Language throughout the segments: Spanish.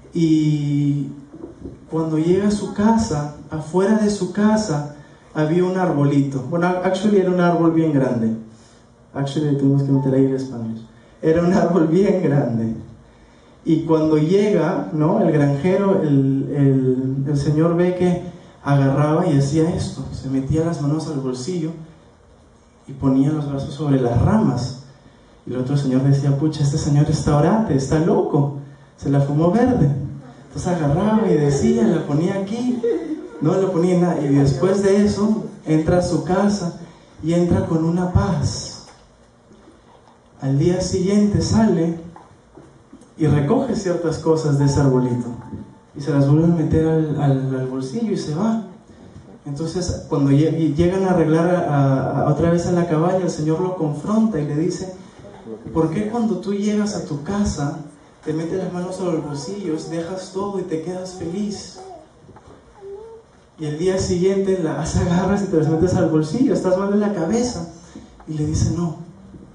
Y cuando llega a su casa, afuera de su casa había un arbolito. Bueno, actually era un árbol bien grande. Actually tuvimos que meter ahí el español. Era un árbol bien grande. Y cuando llega, ¿no?, el granjero, el señor ve que agarraba y hacía esto. Se metía las manos al bolsillo y ponía los brazos sobre las ramas. Y el otro señor decía, pucha, este señor está orate, está loco, se la fumó verde. Entonces agarraba y decía, la ponía aquí, no la ponía en nada. Y después de eso, entra a su casa y entra con una paz. Al día siguiente sale y recoge ciertas cosas de ese arbolito y se las vuelve a meter al bolsillo y se va. Entonces cuando llegan a arreglar otra vez a la cabaña, el Señor lo confronta y le dice, ¿por qué cuando tú llegas a tu casa te metes las manos a los bolsillos, dejas todo y te quedas feliz? Y el día siguiente las agarras y te las metes al bolsillo, estás mal en la cabeza. Y le dice, no,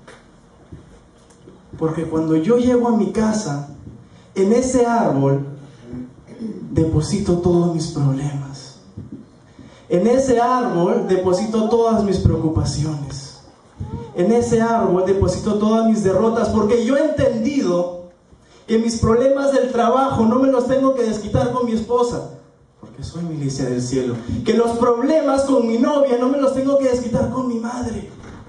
porque cuando yo llego a mi casa, en ese árbol deposito todos mis problemas. En ese árbol deposito todas mis preocupaciones. En ese árbol deposito todas mis derrotas, porque yo he entendido que mis problemas del trabajo no me los tengo que desquitar con mi esposa, porque soy milicia del cielo. Que los problemas con mi novia no me los tengo que desquitar con mi madre.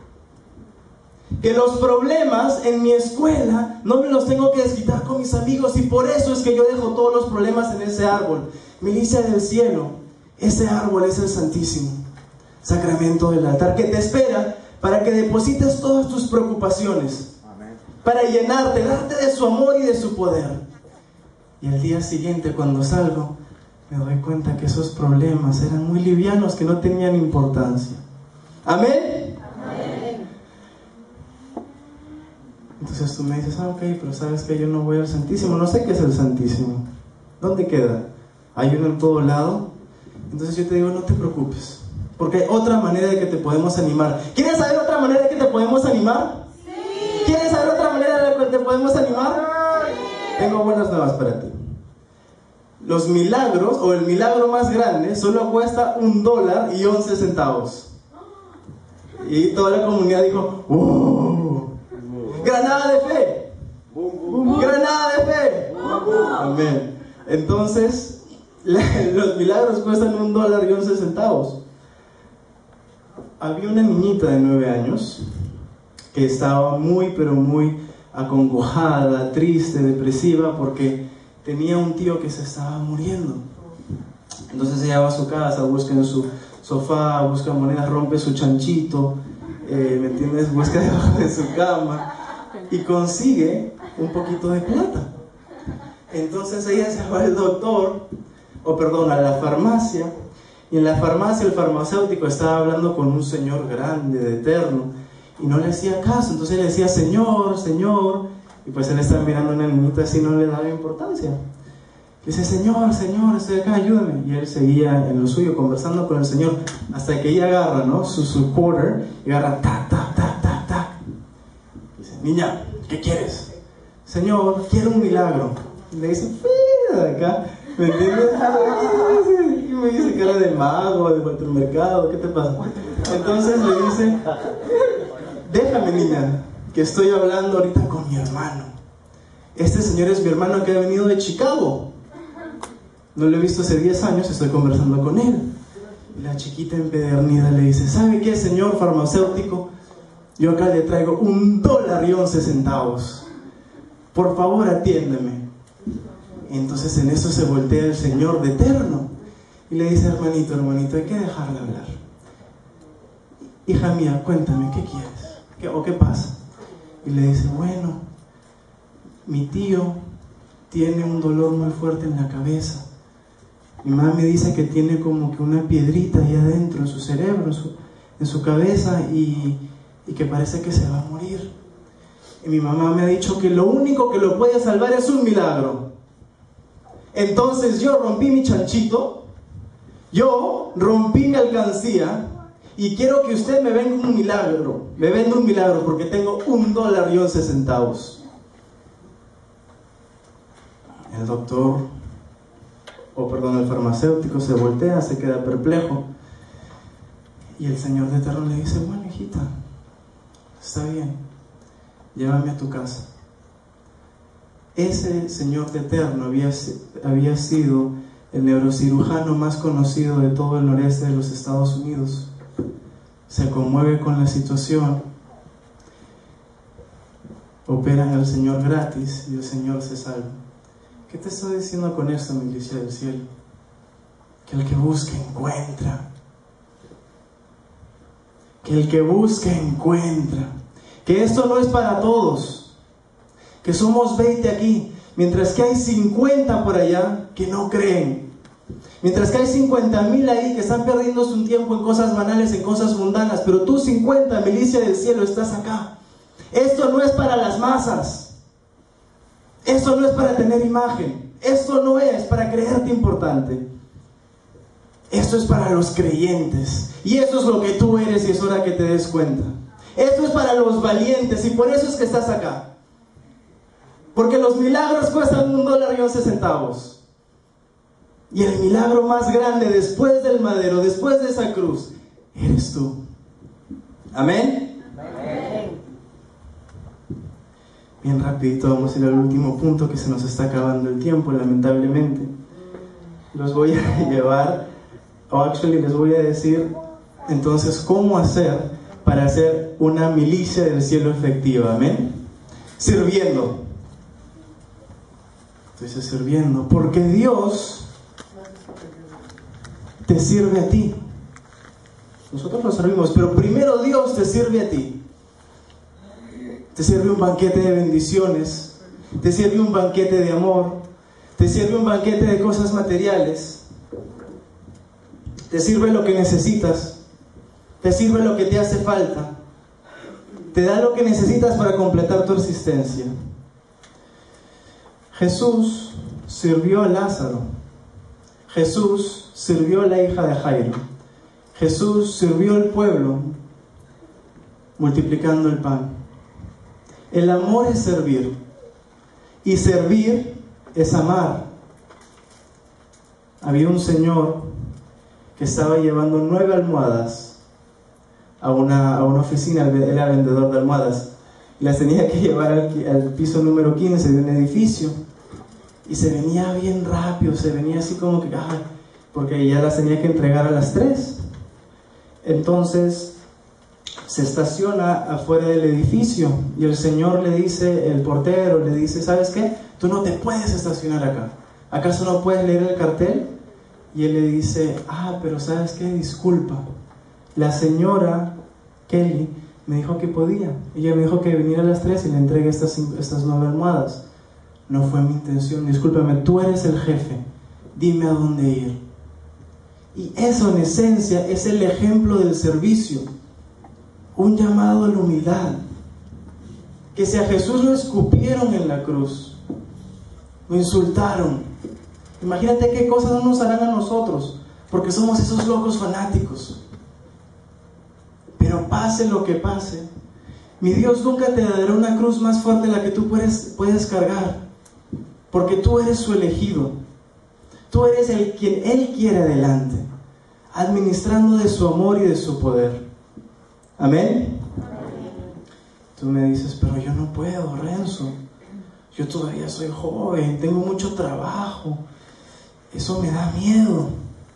Que los problemas en mi escuela no me los tengo que desquitar con mis amigos, y por eso es que yo dejo todos los problemas en ese árbol. Milicia del cielo, ese árbol es el Santísimo Sacramento del altar, que te espera para que deposites todas tus preocupaciones, para llenarte, darte de su amor y de su poder. Y al día siguiente, cuando salgo, me doy cuenta que esos problemas eran muy livianos, que no tenían importancia. Amén. Amén. Entonces tú me dices, ok, pero sabes que yo no voy al Santísimo, no sé qué es el Santísimo. ¿Dónde queda? ¿Hay uno en todo lado? Entonces yo te digo, no te preocupes, porque hay otra manera de que te podemos animar. ¿Quieres saber otra manera de que te podemos animar? Sí. ¿Quieres saber otra manera de que te podemos animar? Sí. Tengo buenas nuevas para ti. Los milagros, o el milagro más grande, solo cuesta $1.11. Y toda la comunidad dijo, ¡oh! ¡Granada de fe! ¡Granada de fe! Amén. Entonces, los milagros cuestan $1.11. Había una niñita de 9 años que estaba muy, pero muy acongojada, triste, depresiva, porque tenía un tío que se estaba muriendo. Entonces ella va a su casa, busca en su sofá, busca monedas, rompe su chanchito, ¿me entiendes? Busca debajo de su cama y consigue un poquito de plata. Entonces ella se va al doctor, a la farmacia, y en la farmacia el farmacéutico estaba hablando con un señor grande, de terno, y no le hacía caso. Entonces le decía, señor, señor, y pues él estaba mirando a una niñita así, no le daba importancia. Dice, señor, señor, estoy acá, ayúdame. Y él seguía en lo suyo, conversando con el señor, hasta que ella agarra, ¿no?, su quarter, y agarra, tac, tac, tac, tac, tac. Dice, niña, ¿qué quieres? Señor, quiero un milagro. Y le dice, fuera de acá, ¿me entiendes? Y me dice cara de mago, de mercado, ¿qué te pasa? Entonces le dice, déjame, niña, que estoy hablando ahorita con mi hermano. Este señor es mi hermano que ha venido de Chicago. No lo he visto hace 10 años, estoy conversando con él. Y la chiquita empedernida le dice, ¿sabe qué, señor farmacéutico? Yo acá le traigo $1.11. Por favor, atiéndeme. Y entonces en eso se voltea el señor de terno y le dice, hermanito, hay que dejarle hablar. Hija mía, cuéntame, ¿qué quieres? ¿Qué pasa? Y le dice, bueno, mi tío tiene un dolor muy fuerte en la cabeza. Mi mamá me dice que tiene como que una piedrita ahí adentro en su cerebro, en su cabeza, y que parece que se va a morir. Y mi mamá me ha dicho que lo único que lo puede salvar es un milagro. Entonces yo rompí mi chanchito, yo rompí mi alcancía, y quiero que usted me venda un milagro. Me venda un milagro porque tengo $1.11. El el farmacéutico se voltea, se queda perplejo. Y el señor de terror le dice: bueno, hijita, está bien, llévame a tu casa. Ese señor de Eterno había sido el neurocirujano más conocido de todo el noreste de los Estados Unidos. Se conmueve con la situación, operan al Señor gratis y el Señor se salva. ¿Qué te estoy diciendo con esto, mi iglesia del cielo? Que el que busca encuentra. Que el que busca encuentra. Que esto no es para todos. Que somos 20 aquí, mientras que hay 50 por allá que no creen. Mientras que hay 50,000 ahí que están perdiendo su tiempo en cosas banales, en cosas mundanas. Pero tú 50, milicia del cielo, estás acá. Esto no es para las masas. Esto no es para tener imagen. Esto no es para creerte importante. Esto es para los creyentes. Y eso es lo que tú eres y es hora que te des cuenta. Esto es para los valientes y por eso es que estás acá. Porque los milagros cuestan $1.11. Y el milagro más grande después del madero, después de esa cruz, eres tú. Amén. Amén. Bien rapidito vamos a ir al último punto, que se nos está acabando el tiempo, lamentablemente. Los voy a llevar, les voy a decir entonces cómo hacer para hacer una milicia del cielo efectiva. Amén. Sirviendo. Entonces, sirviendo, porque Dios te sirve a ti. Nosotros lo servimos, pero primero Dios te sirve a ti. Te sirve un banquete de bendiciones, te sirve un banquete de amor, te sirve un banquete de cosas materiales, te sirve lo que necesitas, te sirve lo que te hace falta, te da lo que necesitas para completar tu existencia. Jesús sirvió a Lázaro, Jesús sirvió a la hija de Jairo, Jesús sirvió al pueblo multiplicando el pan. El amor es servir, y servir es amar. Había un señor que estaba llevando 9 almohadas a una oficina. Él era vendedor de almohadas, y las tenía que llevar al piso número 15 de un edificio, y se venía bien rápido, se venía así como que, porque ya las tenía que entregar a las 3. Entonces se estaciona afuera del edificio y el señor le dice, el portero le dice: ¿sabes qué? Tú no te puedes estacionar acá. ¿Acaso no puedes leer el cartel? Y él le dice: pero ¿sabes qué? Disculpa, la señora Kelly me dijo que podía. Ella me dijo que viniera a las 3 y le entregue estas 9 almohadas. No fue mi intención, discúlpame, tú eres el jefe, dime a dónde ir. Y eso en esencia es el ejemplo del servicio. Un llamado a la humildad. Que si a Jesús lo escupieron en la cruz, lo insultaron, imagínate qué cosas no nos harán a nosotros, porque somos esos locos fanáticos. Pero pase lo que pase, mi Dios nunca te dará una cruz más fuerte de la que tú puedes cargar, porque tú eres su elegido. Tú eres el quien Él quiere adelante, administrando de su amor y de su poder. Amén. Tú me dices: pero yo no puedo, Renzo, yo todavía soy joven, tengo mucho trabajo, eso me da miedo.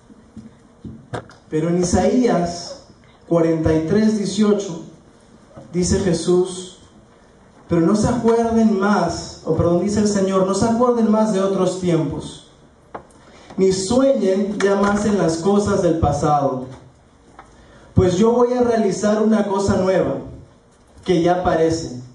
Pero en Isaías 43:18 dice Jesús: pero no se acuerden más, dice el Señor, no se acuerden más de otros tiempos, ni sueñen ya más en las cosas del pasado. Pues yo voy a realizar una cosa nueva, que ya aparece.